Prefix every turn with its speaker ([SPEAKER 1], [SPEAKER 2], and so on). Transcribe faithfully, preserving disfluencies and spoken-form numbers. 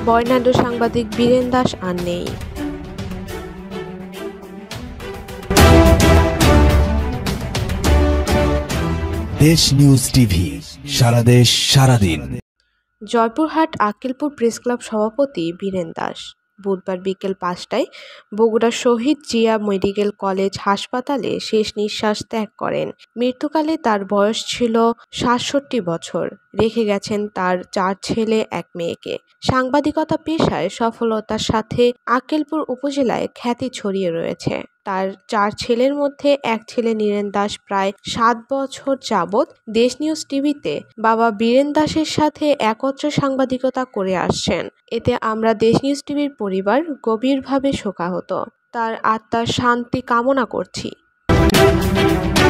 [SPEAKER 1] বর্ণাঢ্য সাংবাদিক বীরেন দাস আর নেই।
[SPEAKER 2] দেশ নিউজ টিভি, সারা দেশ সারাদিন।
[SPEAKER 1] জয়পুরহাট আক্কেলপুর প্রেস ক্লাব সভাপতি বীরেন দাস বুধবার বিকেল পাঁচটায় বগুড়া শহীদ জিয়া মেডিকেল কলেজ হাসপাতালে শেষ নিঃশ্বাস ত্যাগ করেন। মৃত্যুকালে তার বয়স ছিল সাতষট্টি বছর। রেখে গেছেন তার চার ছেলে এক মেয়েকে। সাংবাদিকতা পেশায় সফলতার সাথে আক্কেলপুর উপজেলায় খ্যাতি ছড়িয়ে রয়েছে। তার চার ছেলের মধ্যে এক ছেলে নীরেন দাস প্রায় সাত বছর যাবৎ দেশ নিউজ টিভিতে বাবা বীরেন দাসের সাথে একত্রে সাংবাদিকতা করে আসছেন। এতে আমরা দেশ নিউজ টিভির পরিবার গভীরভাবে শোকাহত। তার আত্মার শান্তি কামনা করছি।